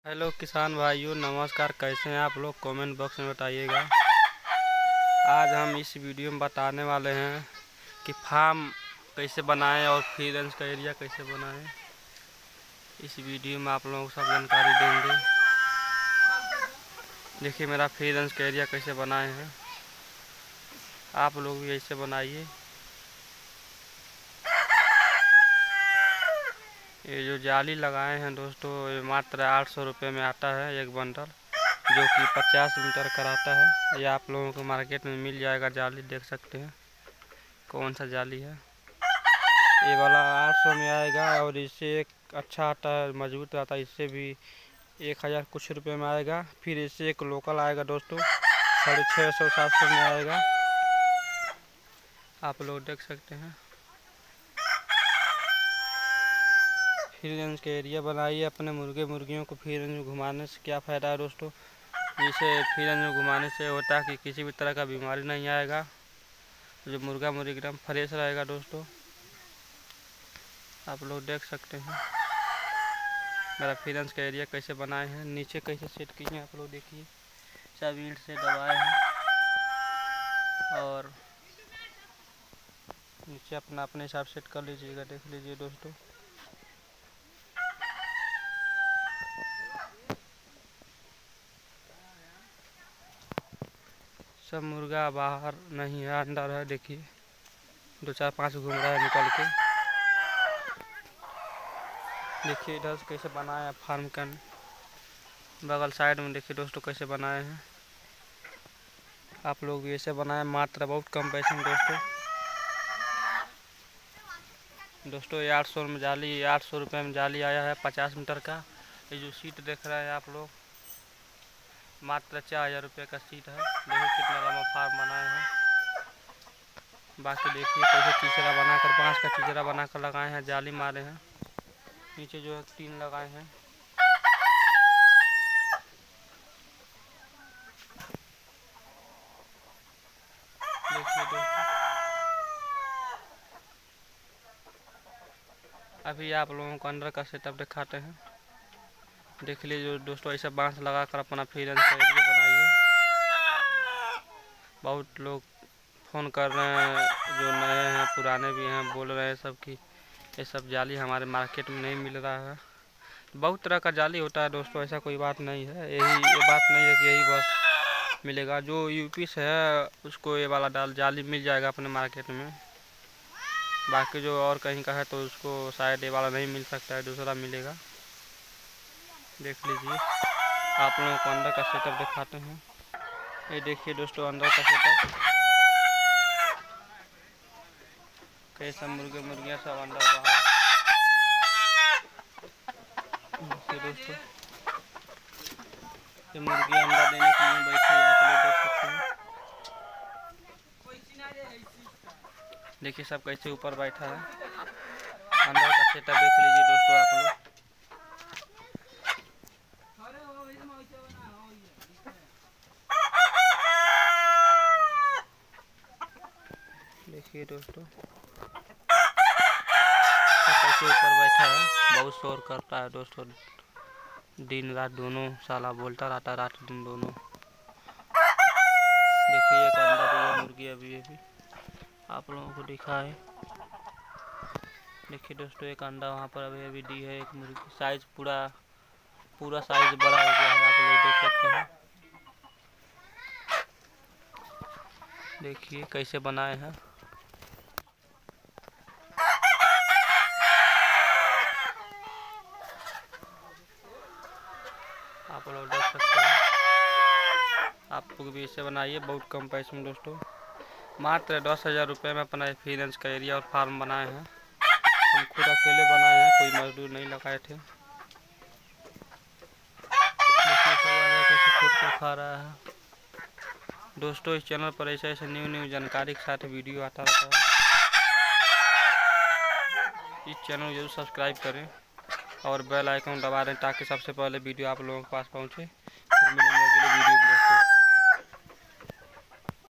Hello किसान भाइयों, नमस्कार। कैसे हैं आप लोग? कमेंट बॉक्स में बताइएगा। आज हम इस वीडियो में बताने वाले हैं कि फार्म कैसे बनाएं और फ्री रेंज का एरिया कैसे बनाएं। इस वीडियो में आप लोगों को सब जानकारी देंगे। देखिए मेरा फ्री रेंज का एरिया कैसे बनाए हैं। आप लोग भी ऐसे बनाइए। ये जो जाली लगाए हैं दोस्तों, ये मात्र 800 रुपये में आता है एक बंडल, जो कि 50 मीटर का आता है। ये आप लोगों को मार्केट में मिल जाएगा। जाली देख सकते हैं कौन सा जाली है। ये वाला 800 में आएगा और इससे एक अच्छा आता है, मजबूत आता है। इससे भी 1000 कुछ रुपये में आएगा। फिर इससे एक लोकल आएगा दोस्तों, 650-700 में आएगा। आप लोग देख सकते हैं। फ्री रेंज का एरिया बनाइए। अपने मुर्गियों को फ्री रेंज में घुमाने से क्या फ़ायदा है दोस्तों? जिसे फ्री रेंज में घुमाने से होता है कि किसी भी तरह का बीमारी नहीं आएगा। जो मुर्गा मुर्गी एकदम फ्रेश रहेगा दोस्तों। आप लोग देख सकते हैं मेरा फ्री रेंज का एरिया कैसे बनाए हैं। नीचे कैसे सेट किए हैं आप लोग देखिए। सब ईंट से दबाए हैं और नीचे अपने हिसाब सेट कर लीजिएगा। देख लीजिए दोस्तों। सब मुर्गा बाहर नहीं है, अंदर है। देखिए 2-4-5 घूम रहा है निकल के। देखिए इधर से कैसे बनाया है फार्म का बगल साइड में। देखिए दोस्तों कैसे बनाए हैं। आप लोग भी ऐसे बनाए, मात्र बहुत कम पैसे में दोस्तों। ये 800 में जाली, 800 रुपये में जाली आया है 50 मीटर का। ये जो सीट देख रहे हैं आप लोग, मात्र 4000 रुपये का सीट है। देखिए कितना लंबा फार्म बनाए हैं। बाकी देखिए कैसे चीचरा बनाकर, बांस का चीचरा बनाकर लगाए हैं, जाली मारे हैं। नीचे जो है 3 लगाए हैं। देखिए दोस्तों, अभी आप लोगों को अंदर का सेटअप दिखाते हैं। देख लीजिए दोस्तों, ऐसा बांस लगाकर अपना फ्री रेंज का एरिया बनाइए। बहुत लोग फ़ोन कर रहे हैं, जो नए हैं पुराने भी हैं, बोल रहे हैं सब कि ये सब जाली हमारे मार्केट में नहीं मिल रहा है। बहुत तरह का जाली होता है दोस्तों, ऐसा कोई बात नहीं है। ये बात नहीं है कि यही बस मिलेगा। जो यूपी से है उसको ये वाला जाली मिल जाएगा अपने मार्केट में। बाकी जो और कहीं का है तो उसको शायद ये वाला नहीं मिल सकता है, दूसरा मिलेगा। देख लीजिए। आप लोगों को अंदर का सेटअप दिखाते हैं। ये देखिए दोस्तों अंदर का सेटअप। कैसा मुर्गियाँ सब अंदर बाहर। देखिए दोस्तों, ये मुर्गी अंडा देने के लिए बैठी है, आप लोग देख सकते हैं। देखिए सब कैसे ऊपर बैठा है। अंदर का सेटअप देख लीजिए दोस्तों आप लोग। देखिए दोस्तों कैसे ऊपर बैठा है। बहुत शोर करता है दोस्तों, दिन रात दोनों साला बोलता रहता है, रात दिन दोनों। देखिए एक अंडा दी है मुर्गी अभी आप लोगों को दिखा है। देखिए दोस्तों एक अंडा वहाँ पर अभी दी है एक मुर्गी। साइज पूरा साइज बड़ा हो गया है, आप लोग देख सकते हैं। देखिए कैसे बनाए हैं। आप लोग देख सकते हैं। आप लोग भी इसे बनाइए बहुत कम पैसे में दोस्तों। मात्र 10,000 रुपये में अपना फ्री रेंज का एरिया और फार्म बनाए हैं। हम खुद अकेले बनाए हैं, कोई मजदूर नहीं लगाए थे। देखिए सब कैसे खुद को खा रहा है दोस्तों। इस चैनल पर ऐसे न्यू जानकारी के साथ वीडियो आता रहता है। इस चैनल को जरूर सब्सक्राइब करें और बेल आइकन दबा दें ताकि सबसे पहले वीडियो आप लोगों के पास पहुंचे। फिर मिलेंगे अगले वीडियो में दोस्तों।